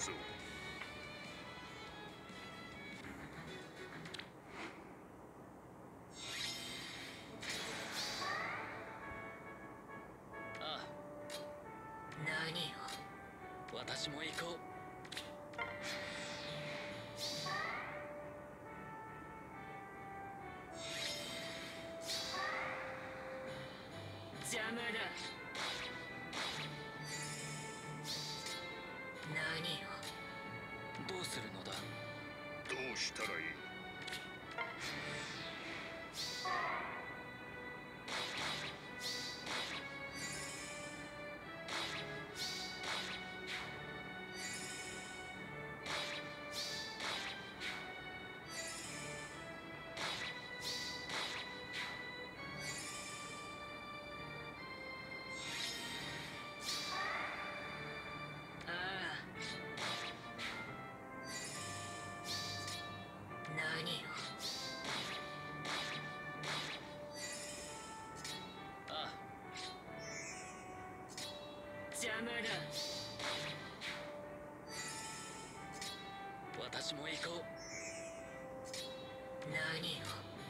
ぞ。 ああ、 何よ。 私も行こう。 邪魔だ。何よ。 どうするのだ。 どうしたらいい？ ああ。何よ。 ああ、 邪魔だ。 私も行こう。 何よ。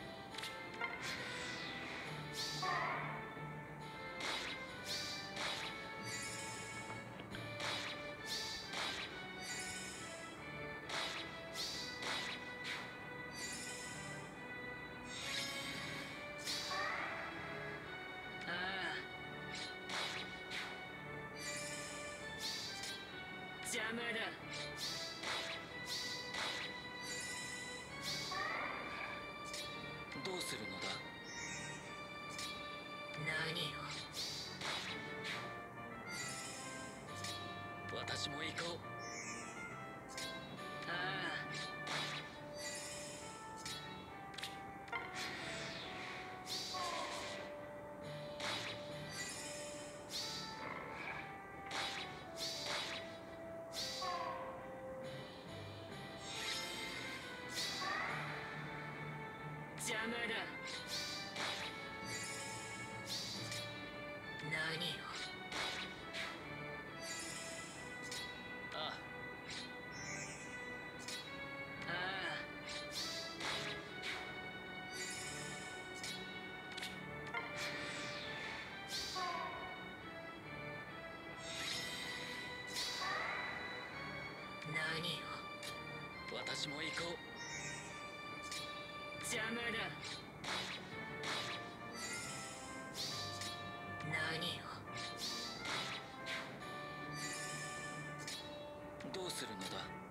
ああ。邪魔だ。 どうするのだ。 何よ。 私も行こう。 ああ。邪魔だ。何よ。 あああ。何よ。 あ、私も行こう。 邪魔だ。何よ。 どうするのだ。